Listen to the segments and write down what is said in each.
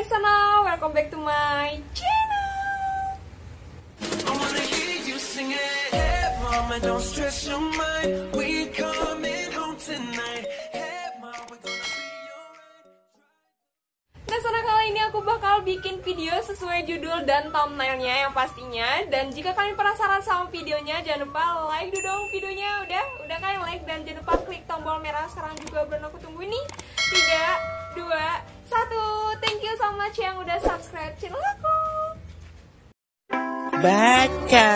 guys, sana, welcome back to my channel. Nah, sana, kali ini aku bakal bikin video sesuai judul dan thumbnailnya yang pastinya. Dan jika kalian penasaran sama videonya, jangan lupa like dulu dong videonya. Udah kalian like dan jangan lupa klik tombol merah sekarang juga, belum aku tunggu nih. 3, 2, 1. Thank you so much yang udah subscribe channel aku. Baca.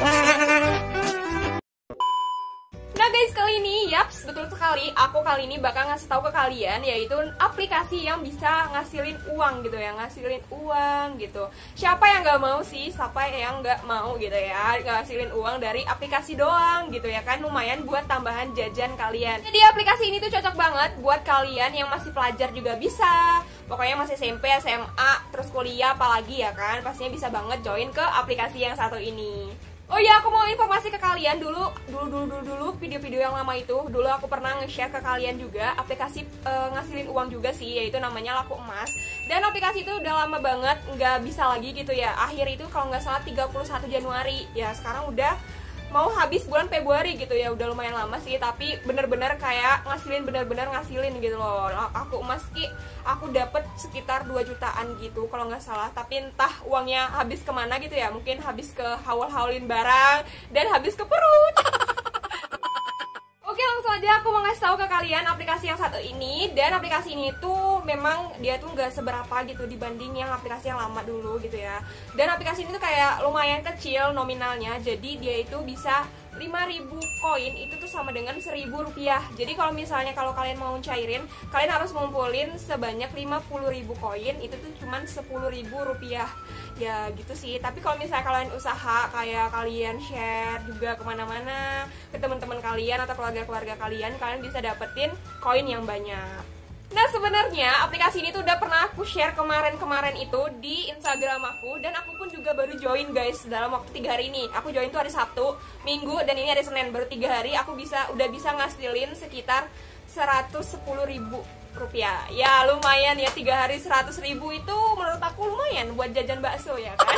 Nah guys, kali ini, yaps, betul sekali, aku kali ini bakal ngasih tahu ke kalian, yaitu aplikasi yang bisa ngasilin uang gitu ya, ngasilin uang gitu. Siapa yang nggak mau sih, siapa yang nggak mau gitu ya, ngasilin uang dari aplikasi doang gitu ya kan, lumayan buat tambahan jajan kalian. Jadi aplikasi ini tuh cocok banget buat kalian yang masih pelajar juga bisa, pokoknya masih SMP, SMA, terus kuliah apalagi ya kan, pastinya bisa banget join ke aplikasi yang satu ini. Oh ya, aku mau informasi ke kalian dulu video-video yang lama itu. Dulu aku pernah nge-share ke kalian juga aplikasi ngasilin uang juga sih, yaitu namanya Laku Emas. Dan aplikasi itu udah lama banget nggak bisa lagi gitu ya. Akhir itu kalau nggak salah 31 Januari. Ya sekarang udah mau habis bulan Februari gitu ya, udah lumayan lama sih, tapi bener-bener kayak ngasilin, bener-bener ngasilin gitu loh. Aku Emas ki, aku dapet sekitar 2 jutaan gitu kalau nggak salah, tapi entah uangnya habis kemana gitu ya, mungkin habis ke haul-haulin barang dan habis ke perut. Oke, langsung aja aku mau ngasih tahu ke kalian aplikasi yang satu ini. Dan aplikasi ini tuh memang dia tuh nggak seberapa gitu dibanding yang aplikasi yang lama dulu gitu ya. Dan aplikasi ini tuh kayak lumayan kecil nominalnya, jadi dia itu bisa 5.000 koin itu tuh sama dengan 1.000 rupiah. Jadi kalau misalnya kalau kalian mau cairin, kalian harus ngumpulin sebanyak 50.000 koin, itu tuh cuman 10.000 rupiah. Ya gitu sih, tapi kalau misalnya kalian usaha, kayak kalian share juga kemana-mana ke teman-teman kalian atau keluarga-keluarga kalian, kalian bisa dapetin koin yang banyak. Nah sebenarnya aplikasi ini tuh udah pernah aku share kemarin itu di Instagram aku, dan aku pun juga baru join guys dalam waktu 3 hari ini. Aku join tuh hari Sabtu, Minggu, dan ini hari Senin. Baru 3 hari aku udah bisa ngasilin sekitar 110.000 rupiah. Ya lumayan ya, 3 hari 100.000 itu menurut aku lumayan buat jajan bakso ya kan.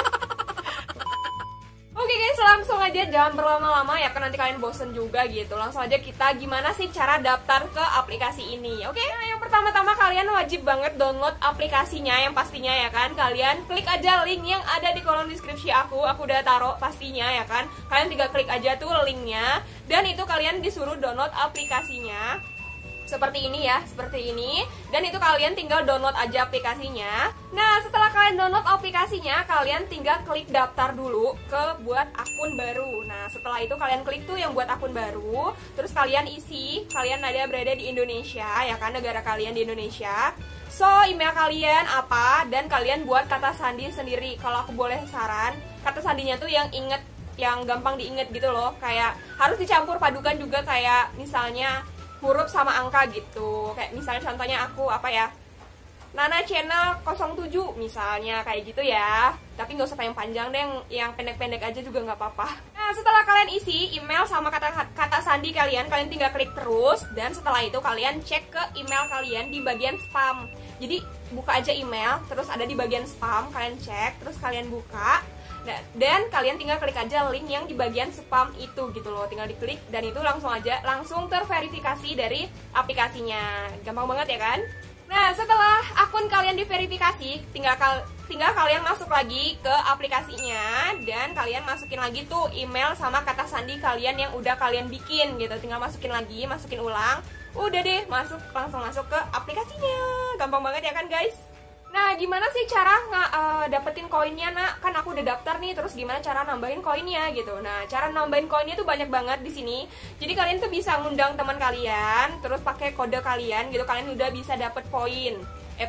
Oke guys, langsung aja, jangan berlama-lama ya kan, nanti kalian bosen juga gitu. Langsung aja kita gimana sih cara daftar ke aplikasi ini. Oke, nah yang pertama-tama kalian wajib banget download aplikasinya yang pastinya ya kan. Kalian klik aja link yang ada di kolom deskripsi aku udah taruh pastinya ya kan. Kalian tinggal klik aja tuh linknya, dan itu kalian disuruh download aplikasinya. Seperti ini ya, seperti ini. Dan itu kalian tinggal download aja aplikasinya. Nah setelah kalian download aplikasinya, kalian tinggal klik daftar dulu ke buat akun baru. Nah setelah itu kalian klik tuh yang buat akun baru, terus kalian isi, kalian berada di Indonesia ya kan, negara kalian di Indonesia. So email kalian apa, dan kalian buat kata sandi sendiri. Kalau aku boleh saran, kata sandinya tuh yang inget, yang gampang diinget gitu loh. Kayak harus dicampur padukan juga, kayak misalnya huruf sama angka gitu. Kayak misalnya contohnya aku apa ya, Nana channel 07 misalnya, kayak gitu ya. Tapi nggak usah panjang deh, yang pendek-pendek aja juga nggak apa-apa. Nah setelah kalian isi email sama kata sandi kalian tinggal klik terus. Dan setelah itu kalian cek ke email kalian di bagian spam. Jadi buka aja email, terus ada di bagian spam, kalian cek, terus kalian buka. Nah, dan kalian tinggal klik aja link yang di bagian spam itu gitu loh, tinggal diklik, dan itu langsung terverifikasi dari aplikasinya. Gampang banget ya kan? Nah setelah akun kalian diverifikasi, tinggal kalian masuk lagi ke aplikasinya, dan kalian masukin lagi tuh email sama kata sandi kalian yang udah kalian bikin gitu. Tinggal masukin lagi, masukin ulang, udah deh, langsung masuk ke aplikasinya. Gampang banget ya kan guys? Nah, gimana sih cara dapetin koinnya, nak? Kan aku udah daftar nih, terus gimana cara nambahin koinnya gitu. Nah, cara nambahin koinnya tuh banyak banget di sini. Jadi kalian tuh bisa ngundang teman kalian, terus pakai kode kalian gitu, kalian udah bisa dapet koin.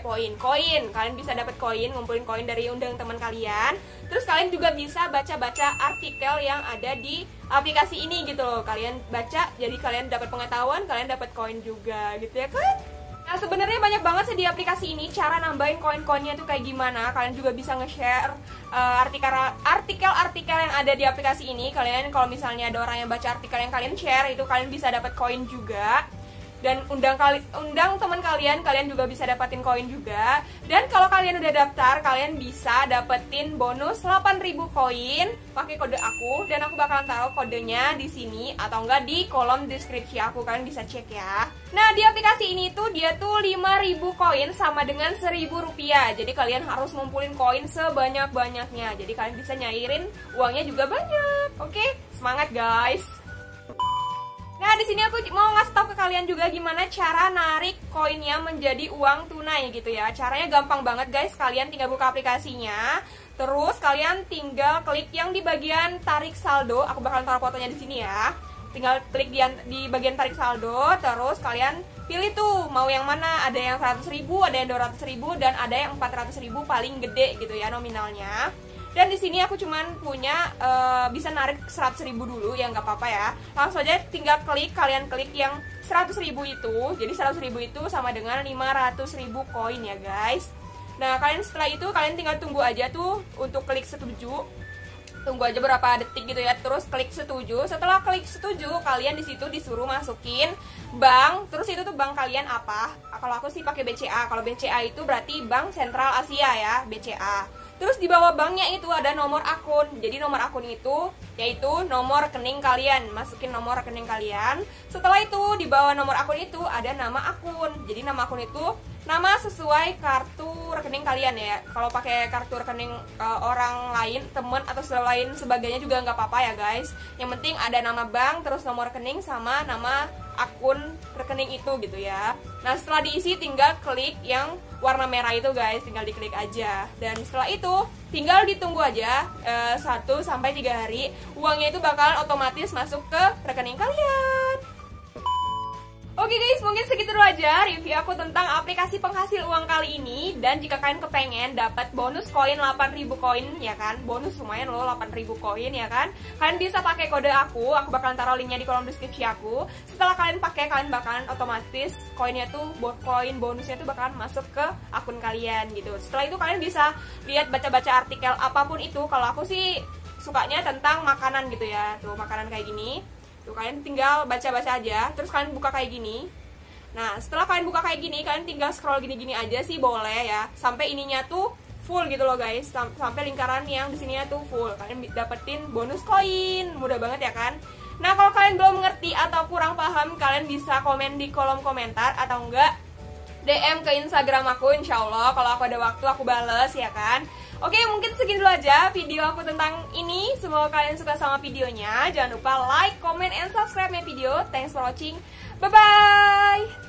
Kalian bisa dapet koin, ngumpulin koin dari undang teman kalian. Terus kalian juga bisa baca-baca artikel yang ada di aplikasi ini gitu loh. Kalian baca, jadi kalian dapat pengetahuan, kalian dapat koin juga gitu ya kan? Nah sebenarnya banyak banget sih di aplikasi ini cara nambahin koin-koinnya tuh kayak gimana. Kalian juga bisa nge-share artikel-artikel yang ada di aplikasi ini. Kalian kalau misalnya ada orang yang baca artikel yang kalian share, itu kalian bisa dapat koin juga. dan undang teman kalian, kalian juga bisa dapetin koin juga. Dan kalau kalian udah daftar, kalian bisa dapetin bonus 8.000 koin pakai kode aku, dan aku bakalan taruh kodenya di sini atau enggak di kolom deskripsi aku, kalian bisa cek ya. Nah, di aplikasi ini tuh dia tuh 5.000 koin sama dengan 1.000 rupiah. Jadi kalian harus ngumpulin koin sebanyak-banyaknya. Jadi kalian bisa nyairin uangnya juga banyak. Oke, semangat guys. Nah, di sini aku mau ngasih tahu ke kalian juga gimana cara narik koinnya menjadi uang tunai gitu ya. Caranya gampang banget guys, kalian tinggal buka aplikasinya, terus kalian tinggal klik yang di bagian tarik saldo. Aku bakalan taruh fotonya di sini ya. Tinggal klik di bagian tarik saldo, terus kalian pilih tuh mau yang mana. Ada yang 100.000, ada yang 200.000, dan ada yang 400.000 paling gede gitu ya nominalnya. Dan di sini aku cuman punya bisa narik 100.000 dulu, ya nggak apa-apa ya. Langsung aja tinggal kalian klik yang 100.000 itu. Jadi 100.000 itu sama dengan 500.000 koin ya guys. Nah, kalian setelah itu kalian tinggal tunggu aja tuh untuk klik setuju. Tunggu aja berapa detik gitu ya, terus klik setuju. Setelah klik setuju, kalian di situ disuruh masukin bank. Terus itu tuh bank kalian apa? Kalau aku sih pakai BCA. Kalau BCA itu berarti Bank Sentral Asia ya, BCA. Terus di bawah banknya itu ada nomor akun. Jadi nomor akun itu yaitu nomor rekening kalian. Masukin nomor rekening kalian. Setelah itu di bawah nomor akun itu ada nama akun. Jadi nama akun itu nama sesuai kartu rekening kalian ya. Kalau pakai kartu rekening orang lain, temen atau lain sebagainya juga nggak apa-apa ya guys. Yang penting ada nama bank, terus nomor rekening sama nama akun rekening itu gitu ya. Nah, setelah diisi tinggal klik yang warna merah itu guys, tinggal diklik aja. Dan setelah itu tinggal ditunggu aja 1-3 hari, uangnya itu bakal otomatis masuk ke rekening kalian. Oke guys, mungkin segitu dulu aja review aku tentang aplikasi penghasil uang kali ini. Dan jika kalian kepengen dapat bonus koin 8.000 koin ya kan, bonus lumayan loh 8.000 koin ya kan, kalian bisa pakai kode aku bakalan taruh linknya di kolom deskripsi aku. Setelah kalian pakai, kalian bakalan otomatis koinnya tuh, koin bonusnya tuh bakalan masuk ke akun kalian gitu. Setelah itu kalian bisa lihat baca-baca artikel apapun itu. Kalau aku sih sukanya tentang makanan gitu ya, tuh makanan kayak gini. Tuh, kalian tinggal baca-baca aja, terus kalian buka kayak gini. Nah, setelah kalian buka kayak gini, kalian tinggal scroll gini-gini aja sih boleh ya, sampai ininya tuh full gitu loh guys, sampai lingkaran yang di sininya tuh full. Kalian dapetin bonus koin, mudah banget ya kan? Nah, kalau kalian belum mengerti atau kurang paham, kalian bisa komen di kolom komentar atau enggak DM ke Instagram aku, insya Allah kalau aku ada waktu aku bales ya kan. Oke, mungkin segini dulu aja video aku tentang ini. Semoga kalian suka sama videonya. Jangan lupa like, comment, and subscribe my video. Thanks for watching. Bye-bye.